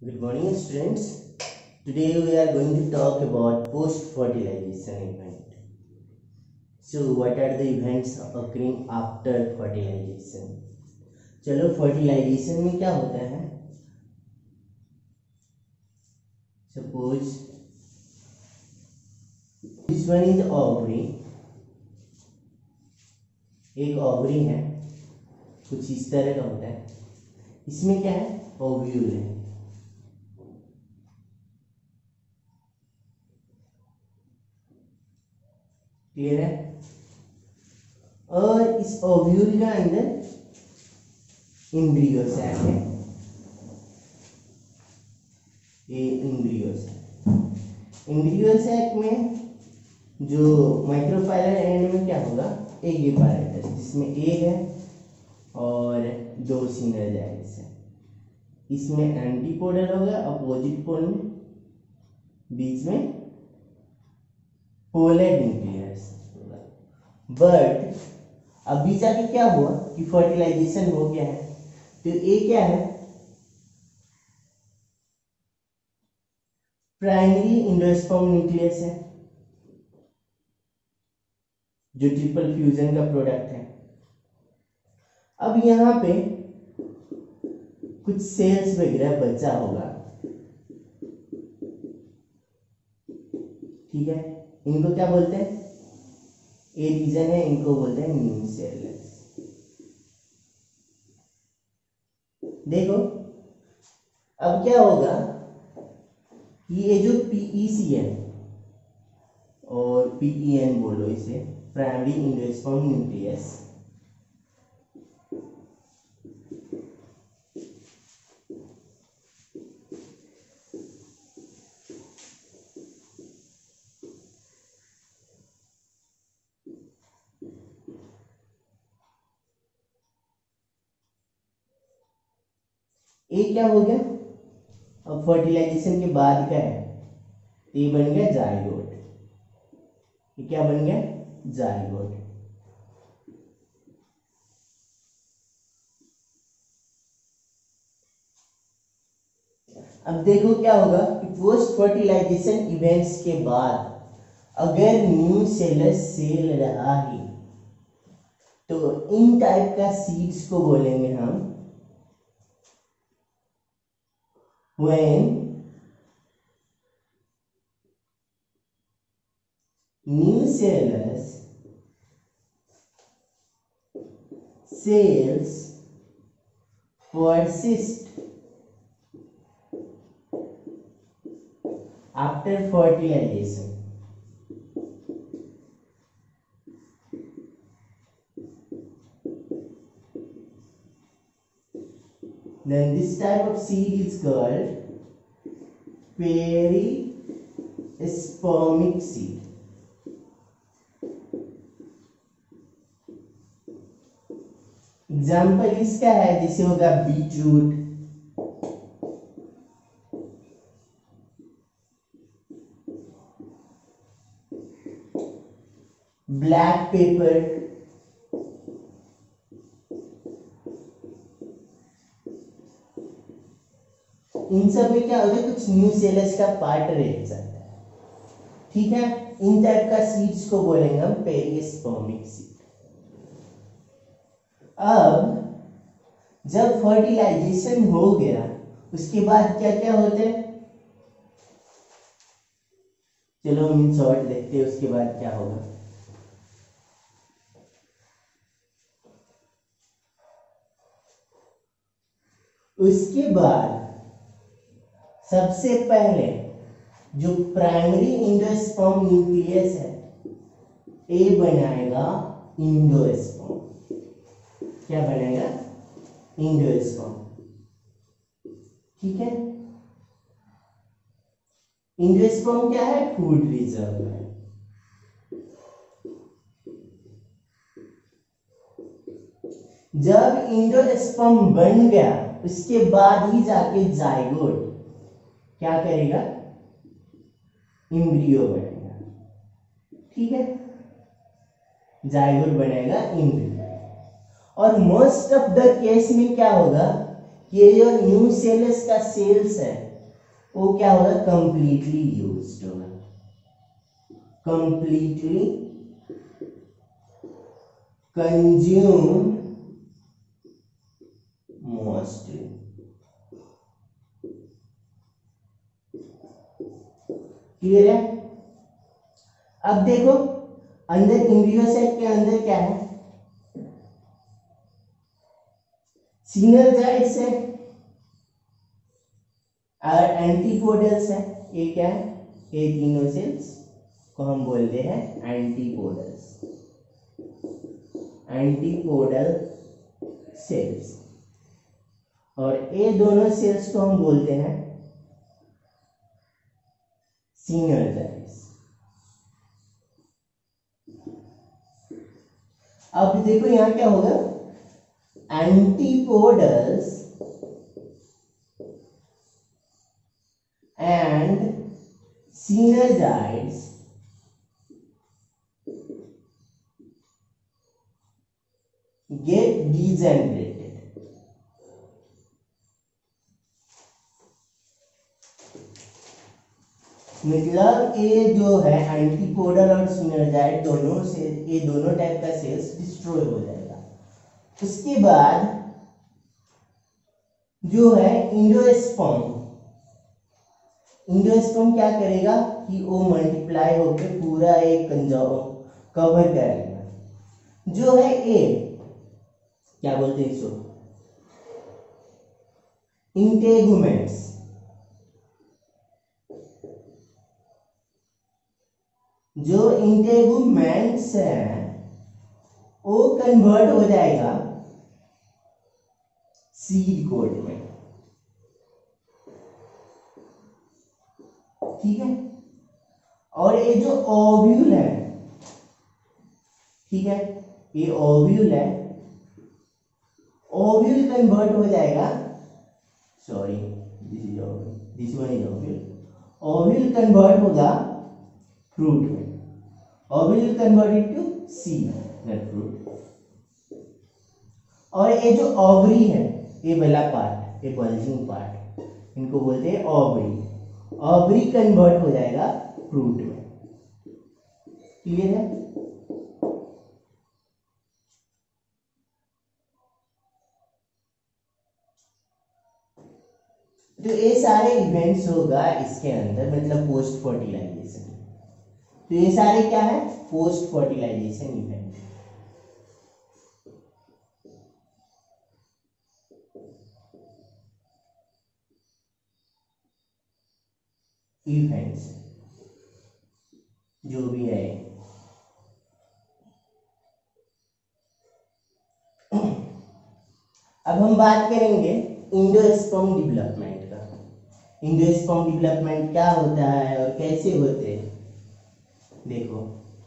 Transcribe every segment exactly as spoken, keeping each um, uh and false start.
Good morning, students. Today we are going to talk about post-fertilization event. So, what are the events occurring after fertilization? चलो fertilization में क्या होता है? Suppose this one is ovary. एक ovary है, कुछ इस तरह का होता है. इसमें क्या है? ओव्यूल है. क्लियर है? और इस ओव्यूल का अंदर एम्ब्रियो सैक है. ये एम्ब्रियो सैक एम्ब्रियो सैक में जो माइक्रोफाइलर एंड में क्या होगा? एक एपारेटस जिसमें एक है और दो सिनर्जाइड्स है. इसमें एंटीपोडल होगा अपोजिट पोल में, बीच में पोलर न्यूक्लियस होगा. बट अभी जाके क्या हुआ कि फर्टिलाइजेशन हो गया है, तो ये क्या है? प्राइमरी एंडोस्पर्म न्यूक्लियस है जो ट्रिपल फ्यूजन का प्रोडक्ट है. अब यहाँ पे कुछ सेल्स वगैरह बचा होगा. ठीक है, इनको क्या बोलते हैं? ए रीजन है, इनको बोलते हैं न्यूसेलस. देखो अब क्या होगा कि ये जो पीईसीएन और पीईएन बोलो इसे, प्राइमरी एंडोस्पर्म न्यूक्लियस, ये क्या हो गया? अब फर्टिलाइजेशन के बाद का है, ये बन गया जाइगोट. ये क्या बन गया? जाइगोट. अब देखो क्या होगा कि पोस्ट फर्टिलाइजेशन इवेंट्स के बाद अगर न्यू सेलस सेल रहा है तो इन टाइप का सीड्स को बोलेंगे हम when nucellus cells persist after fertilization. Then this type of seed is called perispermic seed. Example इसका है जैसे होगा बीटरूट, ब्लैक पेपर, इन सब में क्या होगा? कुछ न्यू सेलस का पार्ट रह जाता है. ठीक है, इन टाइप का सीड्स को बोलेंगे हम पेरिस्पर्मिक सीड. अब जब फर्टिलाइजेशन हो गया उसके बाद क्या क्या होते हैं? चलो हम इन शॉर्ट देखते हैं उसके बाद क्या होगा. उसके बाद सबसे पहले जो प्राइमरी एंडोस्पर्म न्यूक्लियस है ये बनाएगा एंडोस्पर्म. क्या बनेगा? एंडोस्पर्म. ठीक है, एंडोस्पर्म क्या है? फूड रिजर्व है. जब एंडोस्पर्म बन गया उसके बाद ही जाके जाइगोट क्या करेगा? एम्ब्रियो बनेगा. ठीक है, जाइगोट बनेगा एम्ब्रियो. और मोस्ट ऑफ द केस में क्या होगा? ये जो न्यू सेल्स का सेल्स है वो क्या होगा, कंप्लीटली यूज्ड होगा, कंप्लीटली कंज्यूम मोस्टली। क्लियर है? अब देखो अंदर इम्ब्रियो सेक के अंदर क्या है, सिनर्जाइड्स है और एंटीपोडल्स है। ये क्या है, ये तीनों सेल्स को हम बोलते हैं एंटीपोडल्स, एंटीपोडल सेल्स। और ये दोनों सेल्स को हम बोलते हैं सिनर्जाइड्स। अब देखो यहां क्या होगा, antipodals and synergids get degenerated। मतलब ये जो है एंटीपोडल और सिनर्जाइड दोनों से, ये दोनों टाइप का सेल्स डिस्ट्रॉय हो जाएगा। उसके बाद जो है इंडोस्पर्म, इंडोस्पर्म क्या करेगा कि वो मल्टीप्लाई होकर पूरा एक कंजर्व कवर करेगा। जो है ए क्या बोलते हैं इसको, इंटेगुमेंट्स। जो इंटेगुमेंट्स है वो कन्वर्ट हो जाएगा सीड कोड में, ठीक है। और ये जो ओव्यूल है, ठीक है, ये ओव्यूल है, ओव्यूल कन्वर्ट हो जाएगा, sorry this is ovule, this one is ovule, ovule convert होगा फ्रूट में, ovule converted to seed not fruit. और ये जो ओवरी है, ये वाला पार्ट, ये बल्जिंग पार्ट, इनको बोलते हैं ओवरी, ओवरी कन्वर्ट हो जाएगा फ्रूट में। क्लियर है? तो ये सारे इवेंट्स होगा इसके अंदर, मतलब पोस्ट फर्टिलाइजेशन। तो ये सारे क्या है, पोस्ट फर्टिलाइजेशन इवेंट। इवेंट्स जो भी है, अब हम बात करेंगे इंडोस्पर्म डेवलपमेंट का। इंडोस्पर्म डेवलपमेंट क्या होता है और कैसे होते हैं, देखो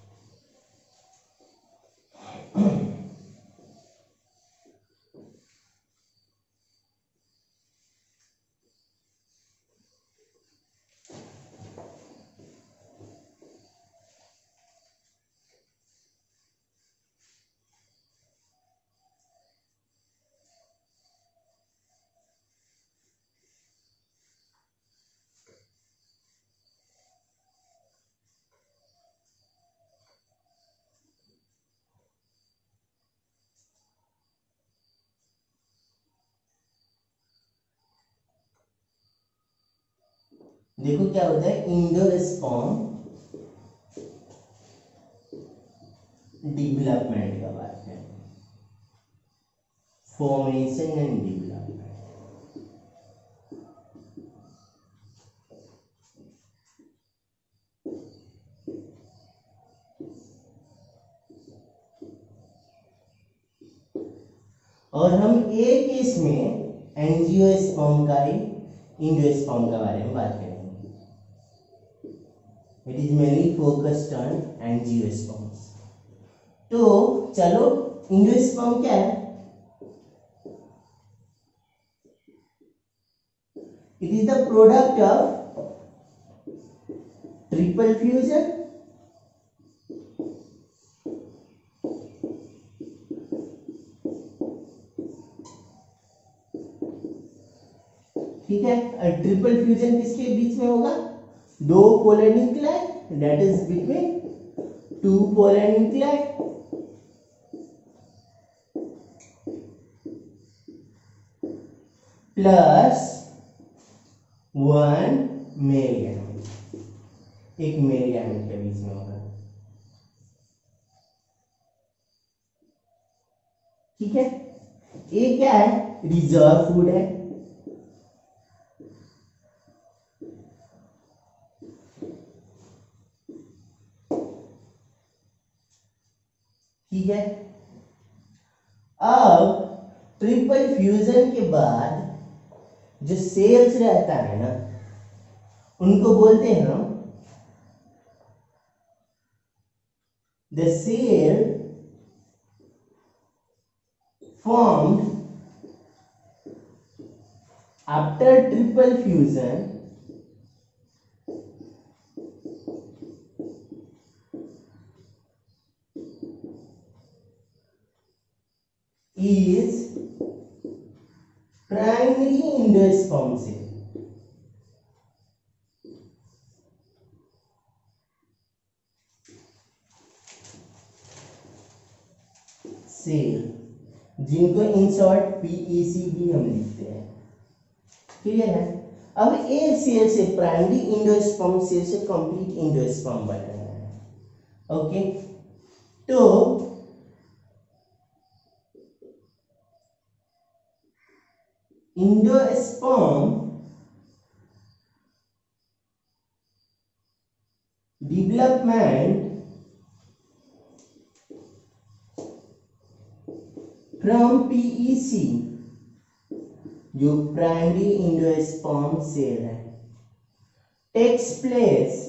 देखो क्या होता है, इंडोस्पर्म डेवलपमेंट का बात है, फॉर्मेशन एंड डेवलपमेंट। और हम एक केस में एंजियोस्पर्म का ही इंडोस्पर्म के बारे में बात करेंगे। It is mainly focused on angiosperms. तो चलो इंडोस्पर्म क्या है, it is the product of triple fusion ठीक है। और ट्रिपल फ्यूजन किसके बीच में होगा? दो polar nuclei, that is between two polar nuclei, plus one male gamete, एक मेल गैमेट के बीच में होगा। ठीक है, ये क्या है? रिजर्व फूड है। ठीक है, अब ट्रिपल फ्यूजन के बाद जो सेल्स रहता है ना, उनको बोलते हैं हम the cell formed after triple fusion is primary endosperm cell. Cell जिनको इन शॉर्ट पीईसी भी हम लिखते हैं। क्लियर है? अब ए सेल से प्राइमरी इंडोस्पर्म सेल से कंप्लीट इंडोस्पर्म बन रहा है। ओके, तो इंडोस्पर्म डेवलपमेंट फ्रॉम पीईसी, जो प्राइमरी इंडोस्पर्म सेल है, टेक्स प्लेस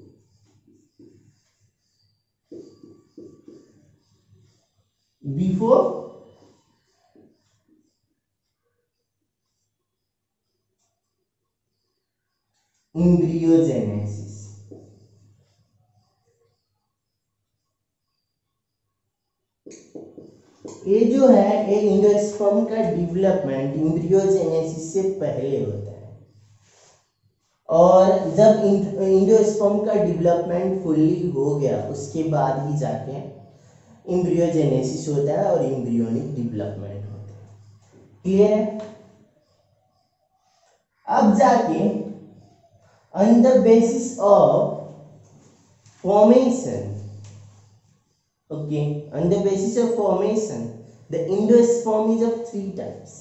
बिफोर एम्ब्रियोजेनेसिस। ये जो है ये इंडोस्पर्म का डेवलपमेंट एम्ब्रियोजेनेसिस से पहले होता है, और जब इंडोस्पर्म का डेवलपमेंट फुल्ली हो गया उसके बाद ही जाके एम्ब्रियोजेनेसिस होता है और एम्ब्रियोनिक डेवलपमेंट होता है। क्लियर है? अब जाके on the basis of formation, okay, on the basis of formation, the endosperm is of three types.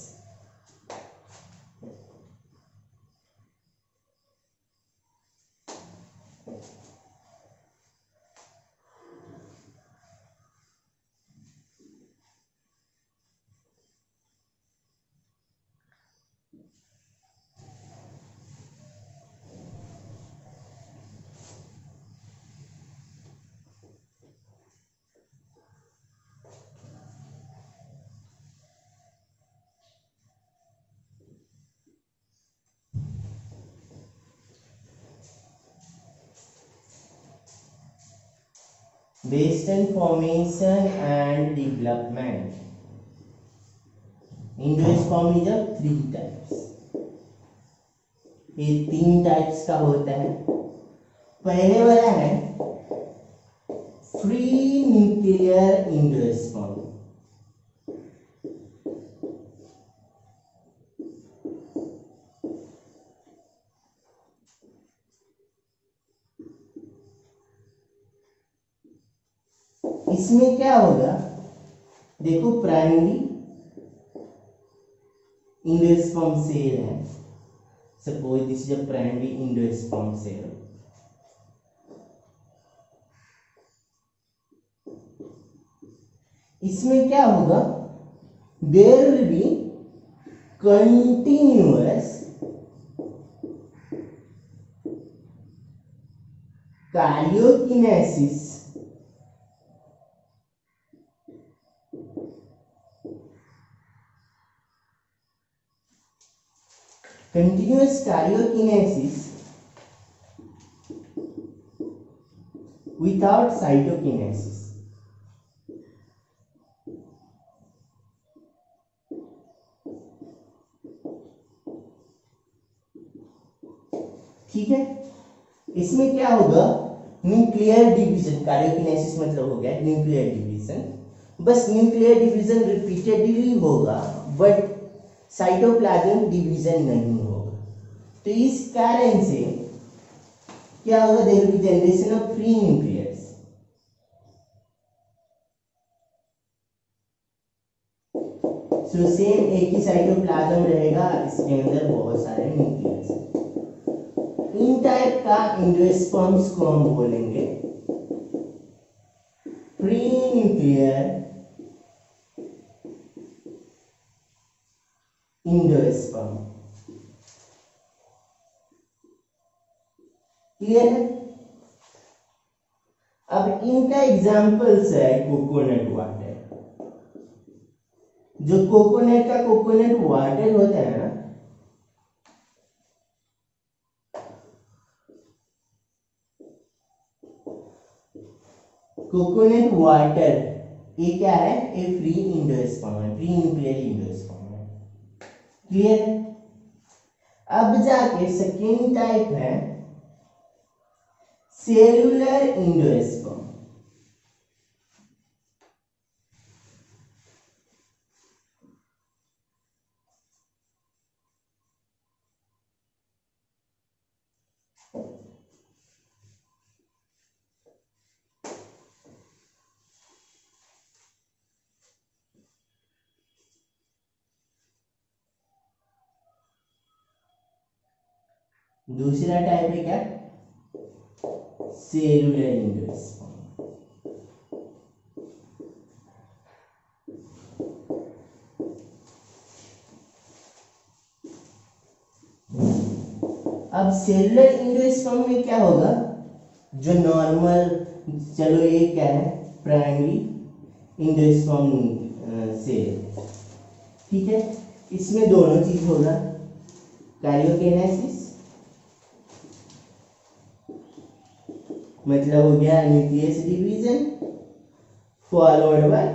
Based on formation and development, endosperm is of three types. ये तीन टाइप्स का होता है। पहले वाला है फ्री न्यूक्लियर एंडोस्पर्म। इसमें क्या होगा? देखो, प्राइमरी एंडोस्पर्म सेल है, suppose this is a primary endosperm cell. इसमें क्या होगा? There will be continuous karyokinesis continuous karyokinesis without cytokinesis. ठीक है, इसमें क्या होगा, न्यूक्लियर डिवीजन, कार्योकिनेसिस मतलब हो गया न्यूक्लियर डिवीजन, बस न्यूक्लियर डिवीजन रिपीटेडली होगा बट साइटोप्लाज्म डिवीजन नहीं होगा। तो इस कारण से क्या होगा, there will be generation of free nucleus. So same एक ही साइटोप्लाज्म रहेगा, इसके अंदर बहुत सारे न्यूक्लियस। इन टाइप का एंडोस्पर्म्स को हम बोलेंगे फ्री न्यूक्लियर एंडोस्पर्म। क्लियर है? अब इनका एग्जांपल्स है कोकोनट वाटर। जो कोकोनट का कोकोनट वाटर होता है ना, कोकोनट वाटर, ये क्या है, ए फ्री एंडोस्पर्म है, फ्री न्यूक्लियर एंडोस्पर्म है। क्लियर है? अब जाके सेकेंड टाइप है सेल्यूलर एंडोस्पर्म। दूसरा टाइप है क्या, सेल्यूलर एंडोस्पर्म। अब सेल्यूलर एंडोस्पर्म में क्या होगा, जो नॉर्मल, चलो ये क्या है, प्राइमरी एंडोस्पर्म सेल, ठीक है, इसमें दोनों चीज होगा, कार्योकिनेसिस मतलब हो गया nucleus division followed by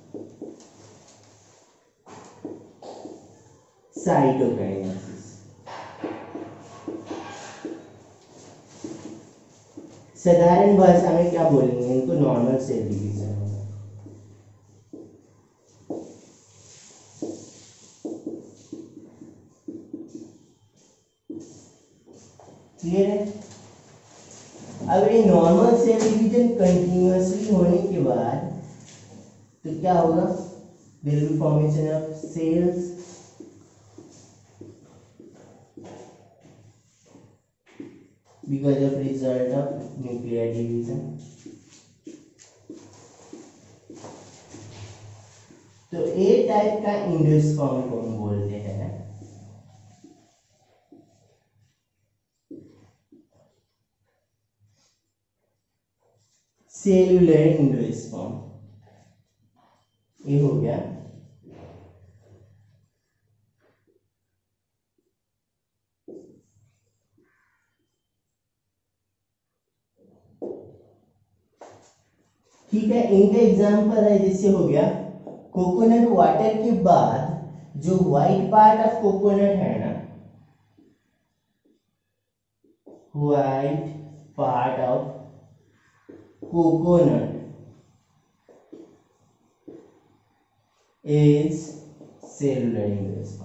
cytokinesis. साधारण भाषा में क्या बोलेंगे इनको, नॉर्मल सेल डिवीजन होगा। क्लियर है? अब ये नॉर्मल सेल डिवीजन कंटिन्यूअसली होने के बाद तो क्या होगा, there will be formation of cells because of result of nuclear division। तो ए टाइप का एंडोस्पर्म को हम बोलते हैं सेल्यूलर एंडोस्पर्म। ये हो गया। ठीक है, इनका एग्जांपल है, जैसे हो गया कोकोनट वाटर के बाद जो व्हाइट पार्ट ऑफ कोकोनट है ना, white part of coconut is cellular endosperm.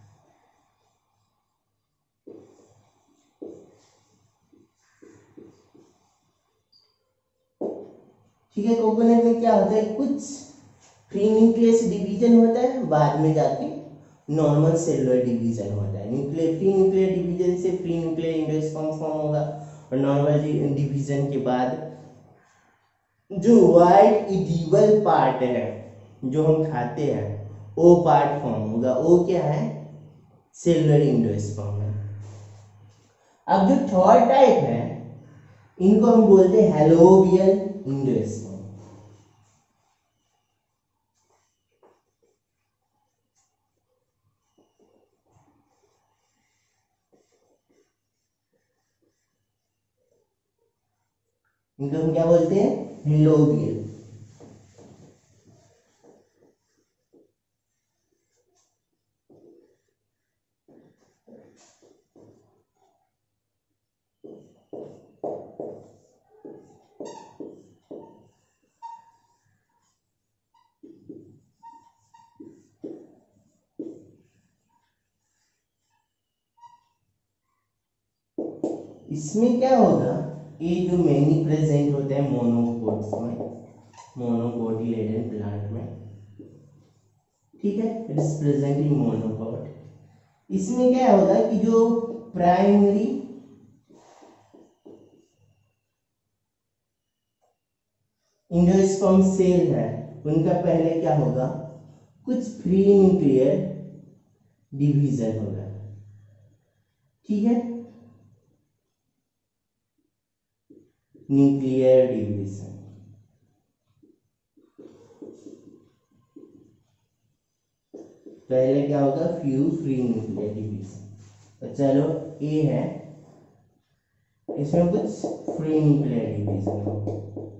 ठीक है, कोकोनट में क्या होता है, कुछ फ्री न्यूक्लियस डिवीजन होता है, बाद में जाके नॉर्मल सेलुलर डिवीजन होता है। न्यूक्लियर फ्री न्यूक्लियर डिवीजन से फ्री न्यूक्लियर एंडोस्पर्म फॉर्म होगा और नॉर्मल डिवीजन के बाद जो वाइट इडिबल पार्ट है जो हम खाते हैं वो पार्ट फॉर्म होगा। वो क्या है, सेलुलर एंडोस्पर्म है। अब जो थर्ड टाइप है इनको हम बोलते हैं हैलोबियल एंडोस्पर्म। इनको हम क्या बोलते हैं, हैलोबियल। इसमें क्या होगा, ये जो मेनली प्रेजेंट होता है मोनोकोट्स में, मोनोकोटिलेडन प्लांट में, ठीक है, it is present in monocot. इसमें क्या होगा कि जो प्राइमरी एंडोस्पर्म सेल है उनका पहले क्या होगा, कुछ फ्री न्यूक्लियर डिवीजन होगा, ठीक है, न्यूक्लियर डिवीजन। पहले क्या होगा, फ्यू फ्री न्यूक्लियर डिवीजन। तो चलो ए है, इसमें कुछ फ्री न्यूक्लियर डिवीजन होगा।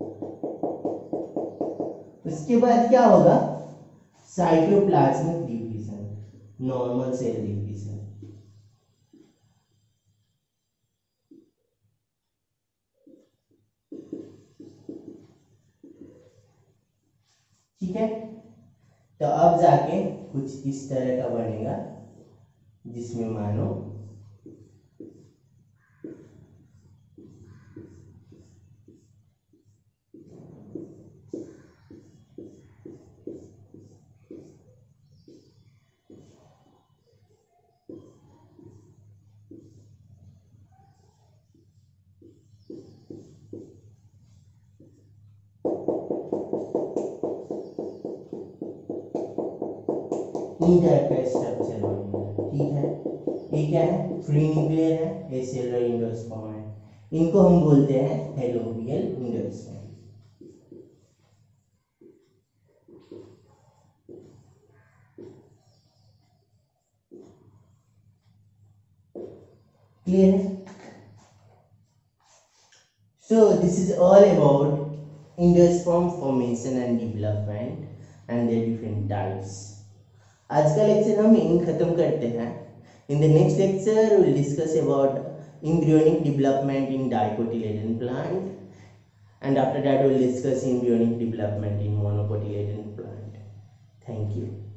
उसके बाद क्या होगा, cytoplasmic division, normal cell division. ठीक है, तो अब जाके कुछ इस तरह का बनेगा जिसमें मानो इन टाइप का स्ट्रक्चर बनेगा, ठीक है। ये क्या है, फ्री न्यूक्लियर है, ये सेलुलर एंडोस्पर्म है, इनको हम बोलते हैं हेलोबियल एंडोस्पर्म। क्लियर है? So this is all about endosperm formation and development and their different types. आज का लेक्चर हम इन खत्म करते हैं। In the next lecture we will discuss about embryonic development in dicotyledon plant, and after that we will discuss embryonic development in monocotyledon plant. Thank you.